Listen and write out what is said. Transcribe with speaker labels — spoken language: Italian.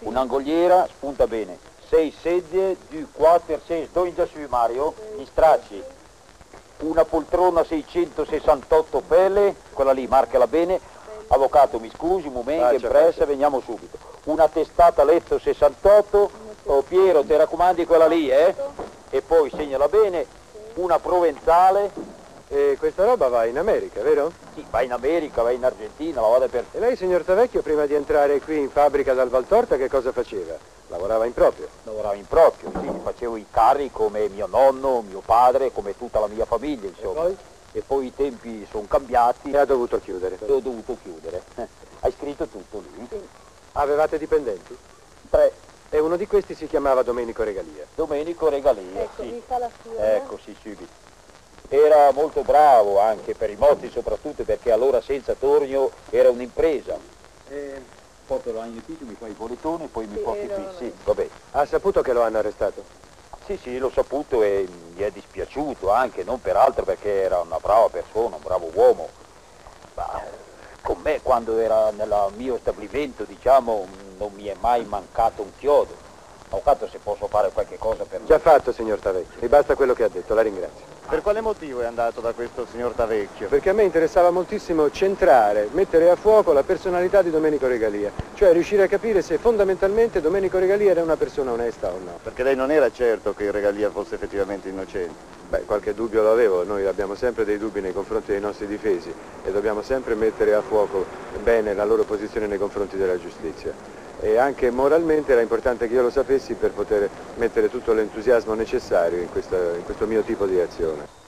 Speaker 1: un'angoliera, spunta bene, 6 sedie, 2, 4, 6, dove già su Mario, gli stracci, una poltrona 668 pelle, quella lì, marcala bene, avvocato mi scusi, un momento, impressa, veniamo subito, una testata letto 68, oh, Piero ti raccomandi quella lì, e poi segnala bene, una provenzale.
Speaker 2: E questa roba va in America, vero?
Speaker 1: Sì, va in America, va in Argentina, la vada per...
Speaker 2: E lei, signor Tavecchio, prima di entrare qui in fabbrica dal Valtorta, che cosa faceva? Lavorava in proprio?
Speaker 1: Lavorava in proprio, sì, facevo i carri come mio nonno, mio padre, come tutta la mia famiglia, insomma. E poi i tempi sono cambiati.
Speaker 2: E ha dovuto chiudere?
Speaker 1: E ho dovuto chiudere. Hai scritto tutto lì?
Speaker 2: Sì. Avevate dipendenti?
Speaker 1: 3.
Speaker 2: E uno di questi si chiamava Domenico Regalia?
Speaker 1: Domenico Regalia,
Speaker 3: ecco,
Speaker 1: sì.
Speaker 3: Mi fa la sua.
Speaker 1: Ecco, sì, subito. Era molto bravo anche per i mozzi soprattutto, perché allora senza tornio era un'impresa. Poi te lo hai in ufficio, mi fai il bollettone, poi mi porti qui. Sì, vabbè.
Speaker 2: Ha saputo che lo hanno arrestato?
Speaker 1: Sì, sì, l'ho saputo e mi è dispiaciuto anche, non per altro perché era una brava persona, un bravo uomo. Ma con me quando era nel mio stabilimento, diciamo, non mi è mai mancato un chiodo. Avvocato, se posso fare qualche cosa per...
Speaker 2: Già fatto, signor Tavecchio. Mi basta quello che ha detto, la ringrazio.
Speaker 4: Per quale motivo è andato da questo signor Tavecchio?
Speaker 2: Perché a me interessava moltissimo centrare, mettere a fuoco la personalità di Domenico Regalia, cioè riuscire a capire se fondamentalmente Domenico Regalia era una persona onesta o no.
Speaker 4: Perché lei non era certo che il Regalia fosse effettivamente innocente?
Speaker 2: Beh, qualche dubbio lo avevo, noi abbiamo sempre dei dubbi nei confronti dei nostri difesi e dobbiamo sempre mettere a fuoco bene la loro posizione nei confronti della giustizia. E anche moralmente era importante che io lo sapessi per poter mettere tutto l'entusiasmo necessario in questo mio tipo di azione.